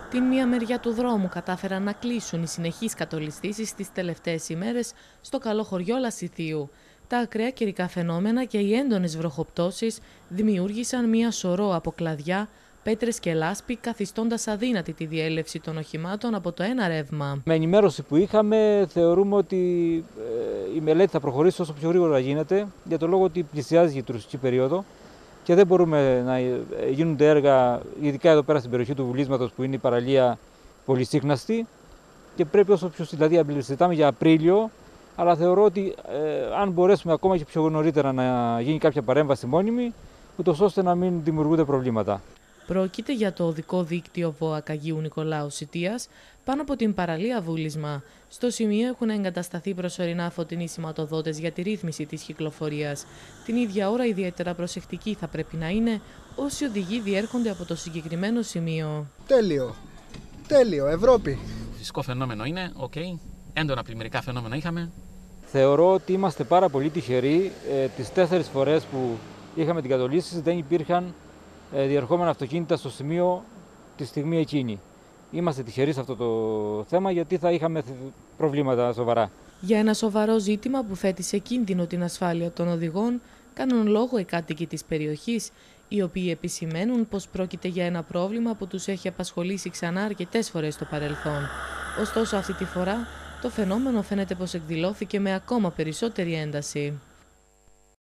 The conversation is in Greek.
Την μία μεριά του δρόμου κατάφεραν να κλείσουν οι συνεχείς κατολιστήσεις τις τελευταίες ημέρες στο καλό χωριό Λασιθίου. Τα ακραία καιρικά φαινόμενα και οι έντονες βροχοπτώσεις δημιούργησαν μία σωρό από κλαδιά, πέτρες και λάσπη, καθιστώντας αδύνατη τη διέλευση των οχημάτων από το ένα ρεύμα. Με ενημέρωση που είχαμε, θεωρούμε ότι η μελέτη θα προχωρήσει όσο πιο γρήγορα γίνεται, για το λόγο ότι πλησιάζει η τουριστική περίοδο και δεν μπορούμε να γίνονται έργα, ειδικά εδώ πέρα στην περιοχή του Βουλίσματος που είναι η παραλία πολυσύχναστη και πρέπει όσο πιο δηλαδή συζητάμε για Απρίλιο, αλλά θεωρώ ότι αν μπορέσουμε ακόμα και πιο νωρίτερα να γίνει κάποια παρέμβαση μόνιμη, ούτως ώστε να μην δημιουργούνται προβλήματα. Πρόκειται για το οδικό δίκτυο ΒΟΑΚ Αγίου Νικολάου Σιτίας πάνω από την παραλία Βούλισμα. Στο σημείο έχουν εγκατασταθεί προσωρινά φωτεινοί σηματοδότες για τη ρύθμιση της κυκλοφορίας. Την ίδια ώρα ιδιαίτερα προσεκτικοί θα πρέπει να είναι όσοι οδηγοί διέρχονται από το συγκεκριμένο σημείο. Τέλειο. Τέλειο. Ευρώπη. Φυσικό φαινόμενο είναι, έντονα πλημμυρικά φαινόμενα είχαμε. Θεωρώ ότι είμαστε πάρα πολύ τυχεροί. Τις 4 φορές που είχαμε την κατολίσθηση δεν υπήρχαν διερχόμενα αυτοκίνητα στο σημείο τη στιγμή εκείνη. Είμαστε τυχεροί σε αυτό το θέμα γιατί θα είχαμε προβλήματα σοβαρά. Για ένα σοβαρό ζήτημα που θέτει σε κίνδυνο την ασφάλεια των οδηγών, κάνουν λόγο οι κάτοικοι της περιοχής, οι οποίοι επισημαίνουν πως πρόκειται για ένα πρόβλημα που τους έχει απασχολήσει ξανά αρκετές φορές στο παρελθόν. Ωστόσο αυτή τη φορά το φαινόμενο φαίνεται πως εκδηλώθηκε με ακόμα περισσότερη ένταση.